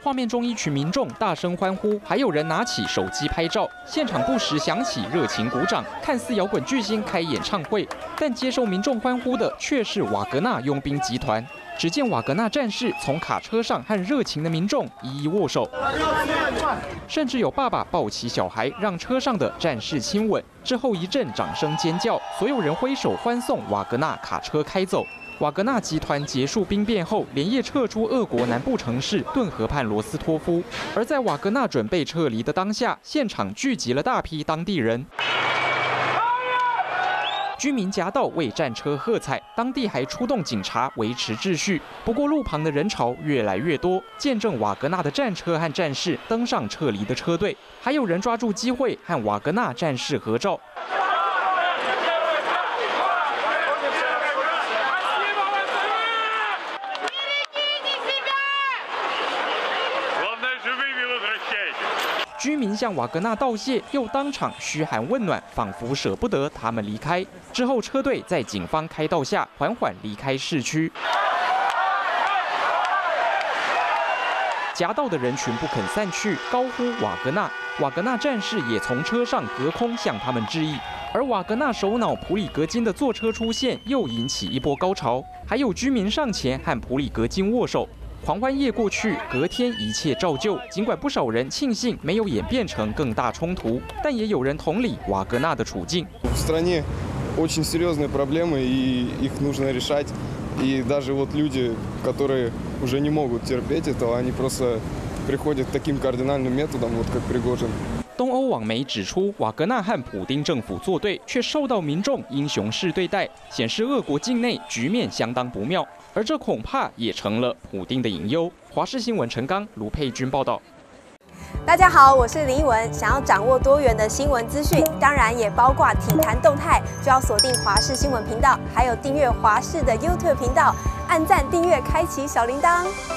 画面中，一群民众大声欢呼，还有人拿起手机拍照，现场不时响起热情鼓掌，看似摇滚巨星开演唱会，但接受民众欢呼的却是瓦格纳佣兵集团。只见瓦格纳战士从卡车上和热情的民众一一握手，甚至有爸爸抱起小孩，让车上的战士亲吻。之后一阵掌声尖叫，所有人挥手欢送瓦格纳卡车开走。瓦格纳集团结束兵变后，连夜撤出俄国南部城市顿河畔罗斯托夫。而在瓦格纳准备撤离的当下，现场聚集了大批当地人。居民夹道为战车喝彩，当地还出动警察维持秩序。不过路旁的人潮越来越多，见证瓦格纳的战车和战士登上撤离的车队，还有人抓住机会和瓦格纳战士合照。居民向瓦格纳道谢，又当场嘘寒问暖，仿佛舍不得他们离开。之后，车队在警方开道下缓缓离开市区。夹道的人群不肯散去，高呼瓦格纳。瓦格纳战士也从车上隔空向他们致意。而瓦格纳首脑普里格金的坐车出现，又引起一波高潮。还有居民上前和普里格金握手。狂欢夜过去，隔天一切照旧。尽管不少人庆幸没有演变成更大冲突，但也有人同理瓦格纳的处境。 В стране очень серьезные проблемы, и их нужно решать. И даже вот люди, которые уже не могут терпеть этого, они просто приходят к таким кардинальным методам, вот как Пригожин. 东欧网媒指出，瓦格纳和普丁政府作对，却受到民众英雄式对待，显示俄国境内局面相当不妙。而这恐怕也成了普丁的隐忧。华视新闻陈刚、卢佩君报道。 大家好，我是林依文。想要掌握多元的新闻资讯，当然也包括体坛动态，就要锁定华视新闻频道，还有订阅华视的 YouTube 频道，按赞、订阅、开启小铃铛。